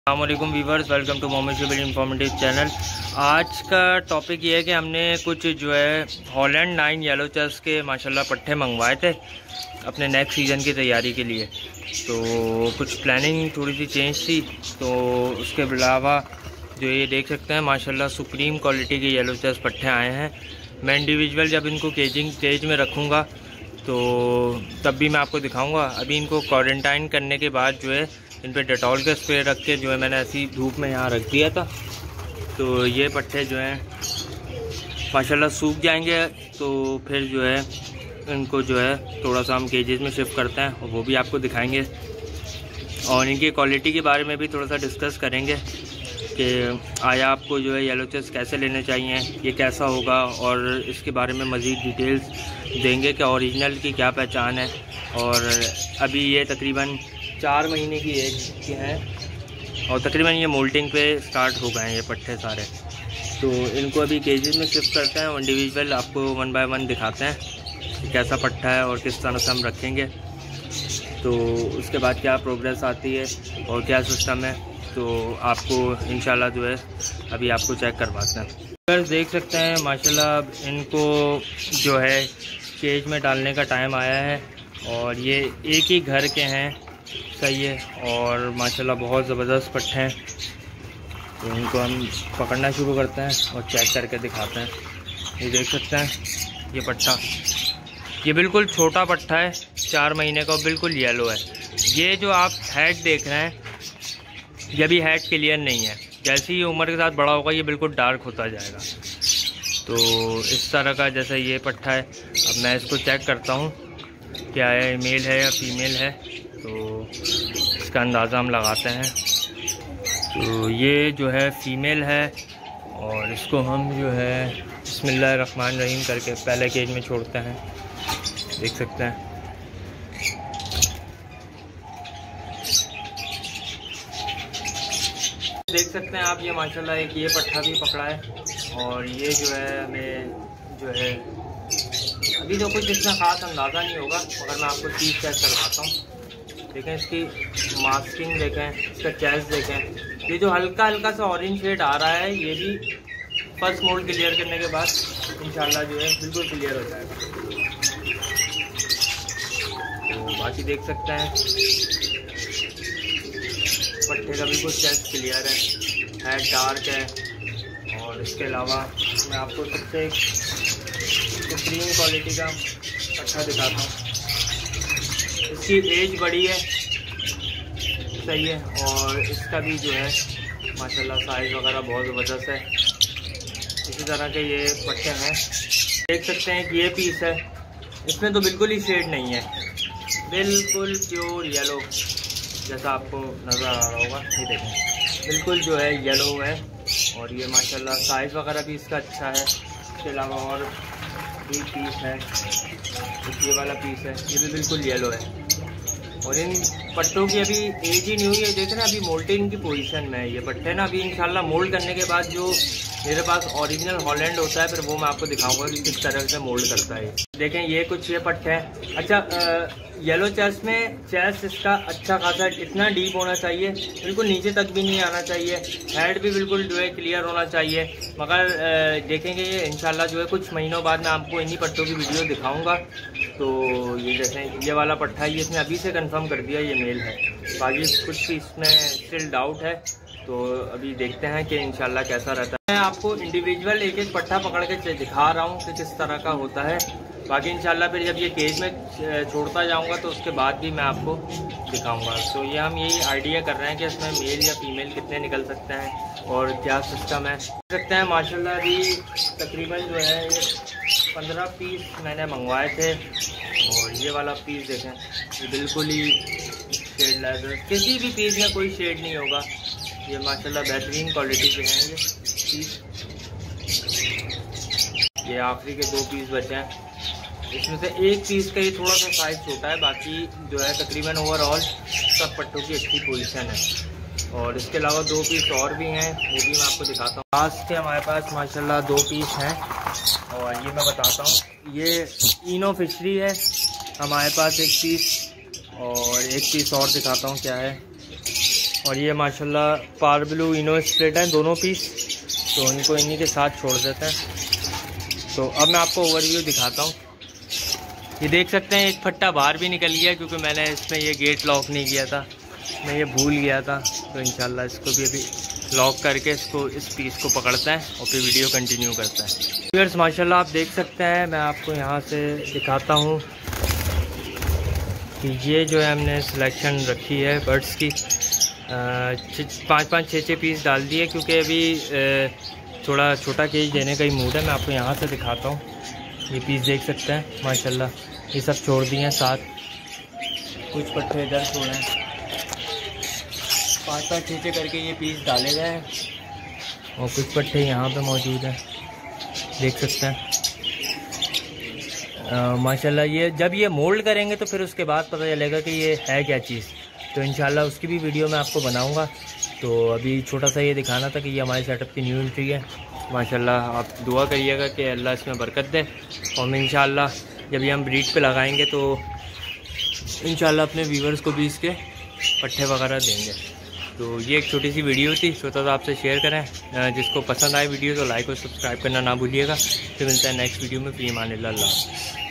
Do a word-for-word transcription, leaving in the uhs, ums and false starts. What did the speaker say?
अस्सलामुअलैकुम viewers, welcome to Mohammad Shubair informative channel. आज का टॉपिक ये है कि हमने कुछ जो है हॉलैंड नाइन येलो चेस्ट के माशाल्लाह पट्टे मंगवाए थे अपने नेक्स्ट सीज़न की तैयारी के लिए। तो कुछ प्लानिंग थोड़ी सी चेंज थी, तो उसके अलावा जो ये देख सकते हैं माशाल्लाह सुप्रीम क्वालिटी के येलो चेस्ट पट्टे आए हैं। मैं इंडिविजुअल जब इनको केजिंग केज में रखूँगा तो तब भी मैं आपको दिखाऊँगा। अभी इनको क्वारंटाइन करने के बाद जो है इन पे डेटॉल का स्प्रे रख के जो है मैंने ऐसी धूप में यहाँ रख दिया था। तो ये पट्टे जो हैं माशाल्लाह सूख जाएंगे, तो फिर जो है इनको जो है थोड़ा सा हम केजेस में शिफ्ट करते हैं और वो भी आपको दिखाएंगे। और इनकी क्वालिटी के बारे में भी थोड़ा सा डिस्कस करेंगे कि आया आपको जो है येलो चेस्ट कैसे लेने चाहिए, ये कैसा होगा, और इसके बारे में मज़ीद डिटेल्स देंगे कि ओरिजिनल की क्या पहचान है। और अभी ये तकरीबन चार महीने की एज के हैं और तकरीबन ये मोल्टिंग पे स्टार्ट हो गए हैं ये पट्टे सारे। तो इनको अभी केजेस में शिफ्ट करते हैं और इंडिविजुअल आपको वन बाय वन दिखाते हैं कि कैसा पट्टा है और किस तरह से हम रखेंगे। तो उसके बाद क्या प्रोग्रेस आती है और क्या सिस्टम है, तो आपको इंशाल्लाह जो है अभी आपको चेक करवाते हैं। अगर देख सकते हैं माशाल्लाह इनको जो है केज में डालने का टाइम आया है और ये एक ही घर के हैं, सही है। और माशाल्लाह बहुत ज़बरदस्त पट्टे हैं। तो इनको हम पकड़ना शुरू करते हैं और चेक करके दिखाते हैं। ये देख सकते हैं ये पट्टा, ये बिल्कुल छोटा पट्टा है, चार महीने का, बिल्कुल येलो है। ये जो आप हेड देख रहे हैं ये भी हेड क्लियर नहीं है, जैसे ही उम्र के साथ बड़ा होगा ये बिल्कुल डार्क होता जाएगा। तो इस तरह का जैसा ये पट्टा है। अब मैं इसको चेक करता हूँ क्या है, मेल है या फीमेल है, तो इसका अंदाज़ा हम लगाते हैं। तो ये जो है फीमेल है और इसको हम जो है बिस्मिल्लाहिर्रहमानिर्रहीम करके पहले केज में छोड़ते हैं। देख सकते हैं देख सकते हैं आप, ये माशाल्लाह एक ये पट्टा भी पकड़ा है। और ये जो है हमें जो है अभी तो कुछ इतना ख़ास अंदाज़ा नहीं होगा, मगर मैं आपको चीज़ चेक करवाता हूँ। देखें इसकी मास्किंग, देखें इसका चेस्ट, देखें ये जो हल्का हल्का सा ऑरेंज शेड आ रहा है, ये भी फर्स्ट मोल्ड क्लियर करने के बाद इंशाल्लाह जो है बिल्कुल क्लियर हो जाएगा। तो बाकी देख सकते हैं पट्टे का बिल्कुल चेस्ट क्लियर है, हेड डार्क है। और इसके अलावा मैं आपको सबसे सुप्रीम क्वालिटी का पट्टा दिखाता हूँ। इसकी एज बड़ी है, सही है, और इसका भी जो है माशाल्लाह साइज़ वगैरह बहुत ज़बरदस्त है। इसी तरह के ये पट्टे हैं। देख सकते हैं कि ये पीस है, इसमें तो बिल्कुल ही शेड नहीं है, बिल्कुल प्योर येलो जैसा आपको नज़र आ रहा होगा। ये देखें बिल्कुल जो है येलो है और ये माशाल्लाह साइज़ वगैरह भी इसका अच्छा है। इसके अलावा और भी पीस है, ये वाला पीस है, ये भी बिल्कुल येलो है। और इन पट्टों की अभी एज ही नहीं हुई है, देखें ना अभी मोल्टिंग की पोजीशन में है ये पट्टे ना। अभी इंशाल्लाह मोल्ड करने के बाद जो मेरे पास ओरिजिनल हॉलैंड होता है फिर वो मैं आपको दिखाऊंगा कि किस तरह से मोल्ड करता है। देखें ये कुछ ये पट्टे हैं। अच्छा, येलो चेस्ट में चेस्ट इसका अच्छा खासा इतना डीप होना चाहिए, बिल्कुल नीचे तक भी नहीं आना चाहिए। हेड भी बिल्कुल जो है क्लियर होना चाहिए। मगर देखेंगे ये इंशाल्लाह जो है कुछ महीनों बाद मैं आपको इन्हीं पट्टों की वीडियो दिखाऊंगा। तो ये देखें ये वाला पट्टा है, ये इसने अभी से कंफर्म कर दिया ये मेल है। बाकी कुछ इसमें स्टिल डाउट है, तो अभी देखते हैं कि इंशाल्लाह कैसा रहता है। मैं आपको इंडिविजुअल एक एक पट्टा पकड़ के दिखा रहा हूँ कि किस तरह का होता है। बाकी इंशाल्लाह फिर जब ये केज में छोड़ता जाऊंगा तो उसके बाद भी मैं आपको दिखाऊंगा। तो ये हम यही आइडिया कर रहे हैं कि इसमें मेल या फीमेल कितने निकल सकते हैं और क्या सिस्टम है। देख सकते हैं माशाल्लाह अभी तकरीबन जो है ये पंद्रह पीस मैंने मंगवाए थे और ये वाला पीस देखें ये बिल्कुल ही शेड लेस, किसी भी पीस में कोई शेड नहीं होगा। ये माशाल्लाह बेहतरीन क्वालिटी के हैं ये पीस। ये आखिरी के दो पीस बचे हैं, इसमें से एक पीस का ही थोड़ा सा साइज छोटा है, बाकी जो है तकरीबन ओवरऑल सब पट्टों की अच्छी पोजीशन है। और इसके अलावा दो पीस और भी हैं, वो भी मैं आपको दिखाता हूँ। लास्ट के हमारे पास माशाल्लाह दो पीस हैं और ये मैं बताता हूँ। ये इनो फिशरी है हमारे पास एक पीस, और एक पीस और दिखाता हूँ क्या है। और ये माशाल्लाह पार ब्लू इनो स्प्लिट है दोनों पीस, तो इनको इन्हीं के साथ छोड़ देते हैं। तो अब मैं आपको ओवरव्यू दिखाता हूँ। ये देख सकते हैं एक फट्टा बाहर भी निकल गया क्योंकि मैंने इसमें ये गेट लॉक नहीं किया था, मैं ये भूल गया था। तो इंशाल्लाह इसको भी अभी लॉक करके इसको इस पीस को पकड़ते हैं और फिर वीडियो कंटिन्यू करते हैं। व्यूअर्स माशाल्लाह आप देख सकते हैं, मैं आपको यहाँ से दिखाता हूँ कि ये जो है हमने सिलेक्शन रखी है बर्ड्स की, पाँच पाँच छः छः पीस डाल दिए क्योंकि अभी थोड़ा छोटा केज देने का ही मूड है। मैं आपको यहाँ से दिखाता हूँ, ये पीस देख सकते हैं माशाल्लाह, ये सब छोड़ दिए हैं साथ, कुछ पट्टे इधर छोड़े हैं, पाँच पाँच छः छः करके ये पीस डाले गए हैं और कुछ पट्टे यहाँ पे मौजूद हैं, देख सकते हैं। आ, माशाल्लाह ये जब ये मोल्ड करेंगे तो फिर उसके बाद पता चलेगा कि ये है क्या चीज़, तो इंशाल्लाह उसकी भी वीडियो मैं आपको बनाऊंगा। तो अभी छोटा सा ये दिखाना था कि ये हमारे सेटअप की न्यू एंट्री है। माशाल्लाह आप दुआ करिएगा कि अल्लाह इसमें बरकत दे, और इंशाल्लाह जब ये हम ब्रीड पे लगाएंगे तो इंशाल्लाह अपने व्यूवर्स को भी इसके पट्टे वगैरह देंगे। तो ये एक छोटी सी वीडियो थी, सोचा था आपसे शेयर करें। जिसको पसंद आए वीडियो तो लाइक और सब्सक्राइब करना ना भूलिएगा। फिर मिलता है नेक्स्ट वीडियो में। फी अमान अल्लाह।